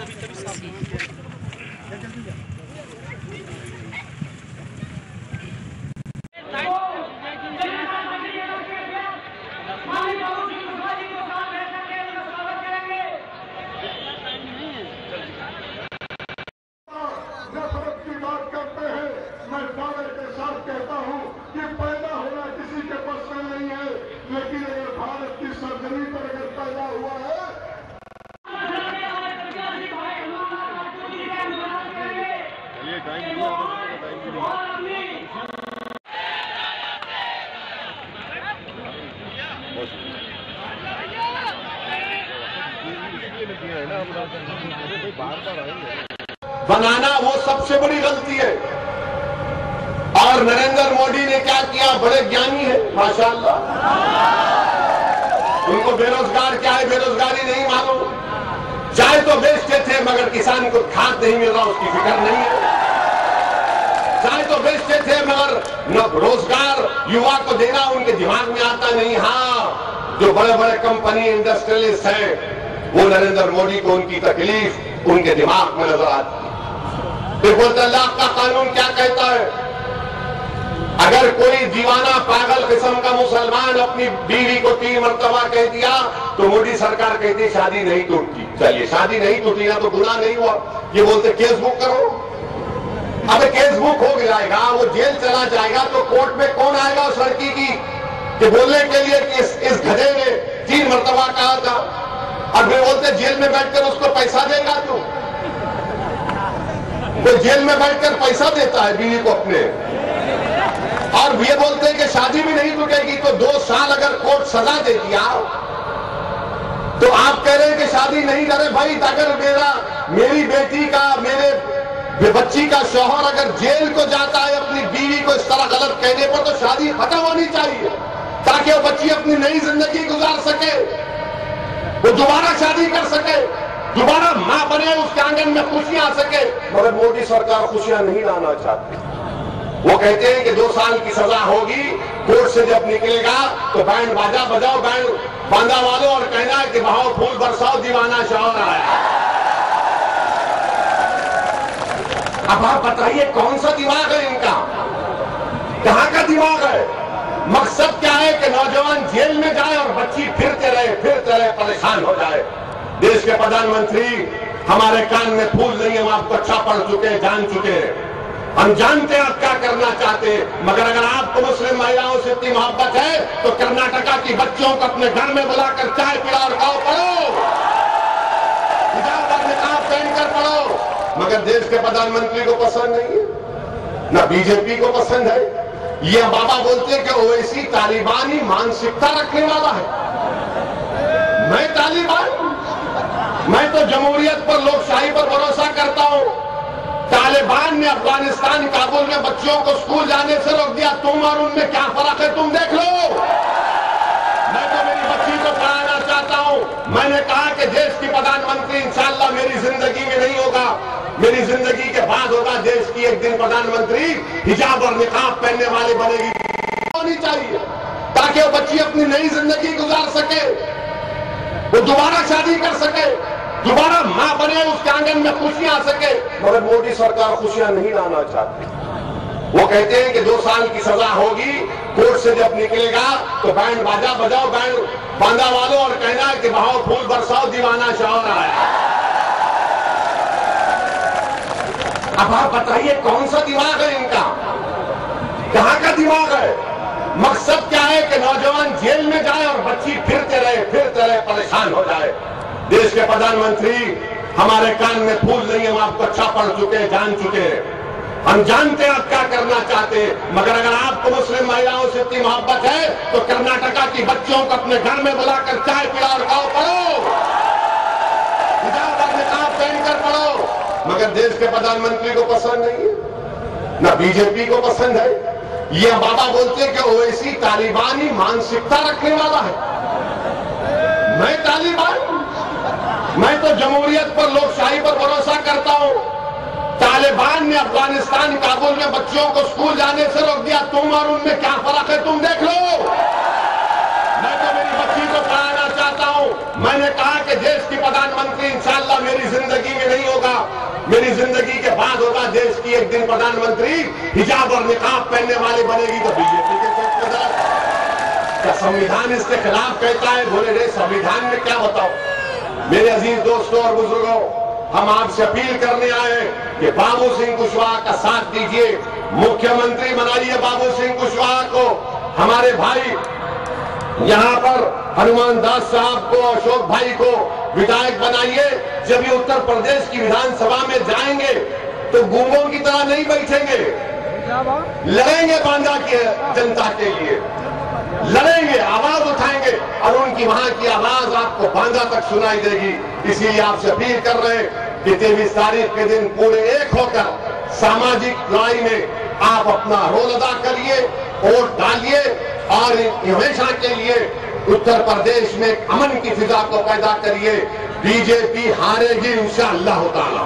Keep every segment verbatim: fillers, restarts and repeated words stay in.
लेकिन अगर भारत की सरजमी पर अगर पैदा हुआ है बनाना वो सबसे बड़ी गलती है। और नरेंद्र मोदी ने क्या किया, बड़े ज्ञानी है माशाअल्लाह। उनको बेरोजगार क्या है, बेरोजगारी नहीं मालूम। चाय तो बेचते थे मगर किसान को खाद नहीं मिल रहा, उसकी फिक्र नहीं है। चाय तो बेचते थे मगर न रोजगार युवा को देना उनके दिमाग में आता नहीं। हाँ, जो बड़े बड़े कंपनी इंडस्ट्रियलिस्ट हैं वो नरेंद्र मोदी को उनकी तकलीफ उनके दिमाग में नजर आती है। देखो तलाक का कानून क्या कहता है, अगर कोई दीवाना पागल किस्म का मुसलमान अपनी बीवी को तीन मरतबा कह दिया तो मोदी सरकार कहती है शादी नहीं टूटती। चलिए शादी नहीं टूटी ना तो गुनाह नहीं हुआ, ये बोलते केस बुक करो। अब केस बुक हो जाएगा, वो जेल चला जाएगा तो कोर्ट में कौन आएगा उस लड़की की कि बोलने के लिए कि इस, इस गधे ने तीन मरतबा कहा था। और वे बोलते जेल में बैठकर उसको पैसा देगा तू। वो जेल में बैठकर पैसा देता है बीवी को अपने, और ये बोलते हैं कि शादी भी नहीं टूटेगी। तो दो साल अगर कोर्ट सजा दे दिया तो आप कह रहे हैं कि शादी नहीं करे। भाई अगर मेरा मेरी बेटी का मेरे बच्ची का शौहर अगर जेल को जाता है अपनी बीवी को इस तरह गलत कहने पर तो शादी खत्म होनी चाहिए ताकि वो बच्ची अपनी नई जिंदगी गुजार सके, वो दोबारा शादी कर सके, दोबारा मां बने, उसके आंगन में खुशियां आ सके। मगर मोदी सरकार खुशियां नहीं लाना चाहती। वो कहते हैं कि दो साल की सजा होगी, कोर्ट से जब निकलेगा तो बैंड बाजा बजाओ, बैंड बांधा वालों और कहना है कि बहाओ फूल बरसाओ दीवाना शौहर आया। अब आप बताइए कौन सा दिमाग है इनका, कहां का दिमाग है? मकसद क्या है कि नौजवान जेल में जाए और बच्ची फिरते रहे फिरते रहे परेशान हो जाए। देश के प्रधानमंत्री हमारे कान में फूल नहीं, हम आपको अच्छा पढ़ चुके जान चुके हैं, हम जानते हैं आप क्या करना चाहते हैं। मगर अगर आपको मुस्लिम महिलाओं से इतनी मोहब्बत है तो कर्नाटका की बच्चियों को अपने घर में बुलाकर चाय पिलाओ, खाओ, पढ़ो, हिजाब और निकाब पहनकर पढ़ो। मगर देश के प्रधानमंत्री को पसंद नहीं है, न बीजेपी को पसंद है। ये बाबा बोलते हैं कि ओवैसी तालिबानी मानसिकता रखने वाला है। मैं तालिबान, मैं तो जमहूरियत पर लोकशाही पर भरोसा करता हूं। तालिबान ने अफगानिस्तान काबुल में बच्चियों को स्कूल जाने से रोक दिया, तुम और उनमें क्या फर्क है तुम देख लो। मैं तो मेरी बच्ची को पढ़ाना चाहता हूं। मैंने कहा कि देश की प्रधानमंत्री इंशाअल्लाह मेरी जिंदगी में नहीं होगा, मेरी जिंदगी के बाद होगा। देश की एक दिन प्रधानमंत्री हिजाब और निकाब पहनने वाली बनेगी, होनी चाहिए ताकि वो बच्ची अपनी नई जिंदगी गुजार सके, वो दोबारा शादी कर सके, दोबारा मां बने, उसके आंगन में खुशियां आ सके। मगर मोदी सरकार खुशियां नहीं लाना चाहती। वो कहते हैं कि दो साल की सजा होगी, कोर्ट से जब निकलेगा तो बैंड बाजा बजाओ, बैंड बांधा वालों और कहना है कि बहाओ फूल बरसाओ दीवाना शौहर आया। अब आप बताइए कौन सा दिमाग है इनका, कहां का दिमाग है? मकसद क्या है कि नौजवान जेल में जाए और बच्ची फिरते रहे फिरते रहे परेशान हो जाए। देश के प्रधानमंत्री हमारे कान में फूल नहीं, हम आपको अच्छा पढ़ चुके जान चुके हैं, हम जानते हैं आप क्या करना चाहते हैं। मगर अगर आपको मुस्लिम महिलाओं से इतनी मोहब्बत है तो कर्नाटका की बच्चियों को अपने घर में बुलाकर चाय पिलाओ, खाओ, पढ़ो, हिजाब और निकाब पहनकर पढ़ो। मगर देश के प्रधानमंत्री को पसंद नहीं है, न बीजेपी को पसंद है। ये बाबा बोलते हैं कि ओवैसी तालिबानी मानसिकता रखने वाला है। मैं तालिबान, मैं तो जमहूरियत पर लोकशाही पर भरोसा करता हूं। तालिबान ने अफगानिस्तान काबुल में बच्चियों को स्कूल जाने से रोक दिया, तुम और उनमें क्या फर्क है तुम देख लो। मैं तो मेरी बच्ची को पढ़ाना चाहता हूं। मैंने कहा कि देश की प्रधानमंत्री इंशाअल्लाह मेरी जिंदगी में नहीं मेरी जिंदगी के बाद होगा देश की एक दिन प्रधानमंत्री, हिजाब और निकाब पहनने वाली बनेगी तो बीजेपी के साथ। क्या संविधान इसके खिलाफ कहता है? बोले रे संविधान में क्या बताओ। मेरे अजीज दोस्तों और बुजुर्गों, हम आपसे अपील करने आए हैं कि बाबू सिंह कुशवाहा का साथ दीजिए, मुख्यमंत्री बनाइए बाबू सिंह कुशवाहा को। हमारे भाई यहाँ पर हनुमान दास साहब को, अशोक भाई को विधायक बनाइए। जब ये उत्तर प्रदेश की विधानसभा में जाएंगे तो गूंगों की तरह नहीं बैठेंगे, लड़ेंगे बांदा की जनता के लिए, लड़ेंगे, आवाज उठाएंगे और उनकी वहां की आवाज आपको बांदा तक सुनाई देगी। इसीलिए आपसे अपील कर रहे हैं कि तेईस तारीख के दिन पूरे एक होकर सामाजिक लड़ाई में आप अपना रोल अदा करिए, वोट डालिए और हमेशा के लिए उत्तर प्रदेश में अमन की फिजा को पैदा करिए। बीजेपी हारेगी इंशाअल्लाह ताला।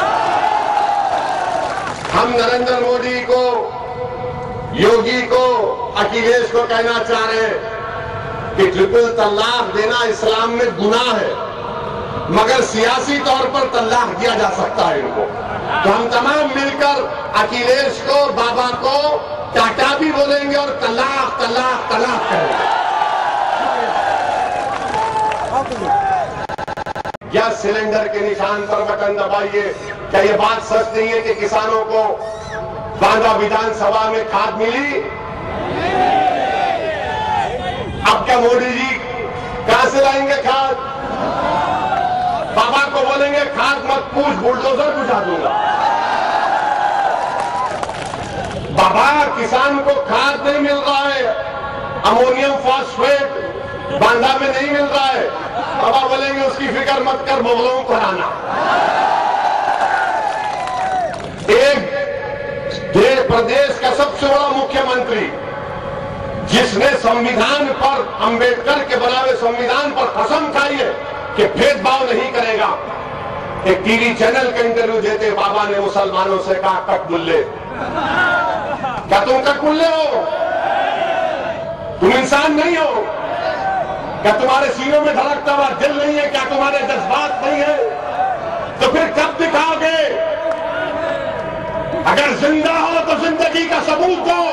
हम नरेंद्र मोदी को, योगी को, अखिलेश को कहना चाह रहे हैं कि ट्रिपल तलाक देना इस्लाम में गुनाह है, मगर सियासी तौर पर तलाक दिया जा सकता है इनको। तो हम तमाम मिलकर अखिलेश को, बाबा को टाटा भी बोलेंगे और तलाक तलाक तलाक करेंगे। गैस सिलेंडर के निशान पर बटन दबाइए। क्या ये बात सच नहीं है कि किसानों को बांदा विधानसभा में खाद मिली? अब क्या मोदी जी कहां से लाएंगे खाद? बाबा को बोलेंगे खाद मत पूछ, बुलडोजर बुझा दूंगा। बाबा किसान को खाद नहीं मिल रहा है, अमोनियम फॉस्फेट बांदा में नहीं मिल रहा है। बाबा बोलेंगे उसकी फिक्र मत कर, मुगलों को हराना। एक देश प्रदेश का सबसे बड़ा मुख्यमंत्री जिसने संविधान पर, अंबेडकर के बनाए संविधान पर कसम खाई है कि भेदभाव नहीं करेगा, एक टीवी चैनल का इंटरव्यू देते बाबा ने मुसलमानों से कहा कटबुल्ले। क्या तुम कटबुल्ले हो? तुम इंसान नहीं हो? क्या तुम्हारे सीनों में धड़कता हुआ दिल नहीं है? क्या तुम्हारे जज्बात नहीं है? तो फिर कब दिखाओगे? अगर जिंदा हो तो जिंदगी का सबूत दो,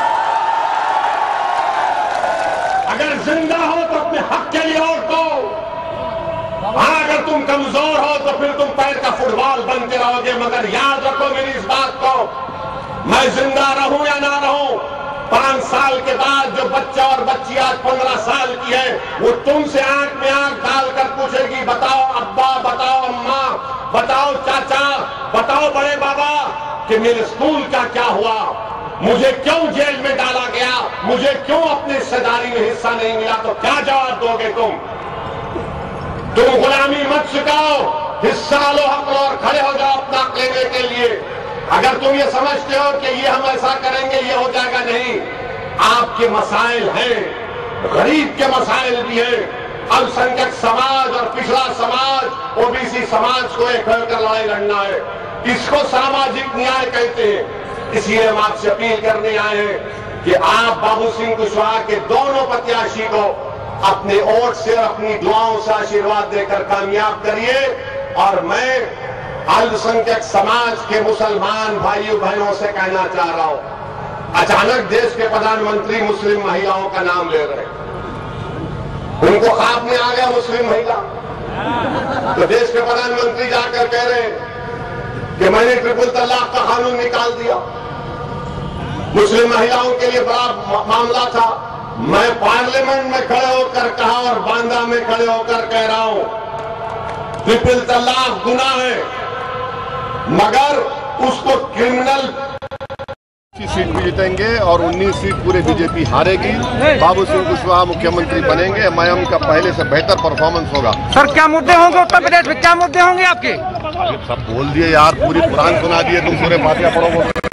अगर जिंदा हो तो अपने हक के लिए वोट दो। हाँ, अगर तुम कमजोर हो तो फिर तुम पैर का फुटबॉल बनते रहोगे। मगर याद रखो मेरी इस बात को, मैं जिंदा रहूं या ना रहूं, पांच साल के बाद जो बच्चा और बच्ची आज पंद्रह साल की है, वो तुमसे आंख में आंख डालकर पूछेगी, बताओ अब्बा, बताओ अम्मा, बताओ चाचा, बताओ बड़े बाबा कि मेरे स्कूल का क्या हुआ, मुझे क्यों जेल में डाला गया, मुझे क्यों अपनी हिस्सेदारी में हिस्सा नहीं मिला। तो क्या जवाब दोगे तुम? तुम गुलामी मत सिखाओ, हिस्सा लो, हक लो और खड़े हो जाओ अपना लेने के लिए। अगर तुम ये समझते हो कि ये हम ऐसा करेंगे ये हो जाएगा, नहीं। आपके मसाइल हैं, गरीब के मसाइल भी हैं, अल्पसंख्यक समाज और पिछड़ा समाज, ओबीसी समाज को एक होकर लड़ाई लड़ना है। इसको सामाजिक न्याय कहते हैं। इसलिए हम आपसे अपील करने आए हैं कि आप बाबू सिंह कुशवाहा के दोनों प्रत्याशी को अपने वोट से और अपनी दुआओं से आशीर्वाद देकर कामयाब करिए। और मैं अल्पसंख्यक समाज के मुसलमान भाइयों बहनों से कहना चाह रहा हूं, अचानक देश के प्रधानमंत्री मुस्लिम महिलाओं का नाम ले रहे हैं, उनको ख्वाब में आ गया मुस्लिम महिला, तो देश के प्रधानमंत्री जाकर कह रहे हैं कि मैंने ट्रिपल तलाक का कानून निकाल दिया। मुस्लिम महिलाओं के लिए बड़ा मामला था। मैं पार्लियामेंट में खड़े होकर कहा और बांदा में खड़े होकर कह रहा हूं, ट्रिपल तलाक गुनाह है, मगर उसको क्रिमिनल सीट भी जीतेंगे और उन्नीस सीट पूरे बीजेपी हारेगी। बाबू सिंह कुशवाहा मुख्यमंत्री बनेंगे। मयम का पहले से बेहतर परफॉर्मेंस होगा। सर क्या मुद्दे होंगे उत्तर प्रदेश में, क्या मुद्दे होंगे आपके? सब बोल दिए यार, पूरी कुरान सुना दिए, तुम सूरह फातिहा पढ़ो।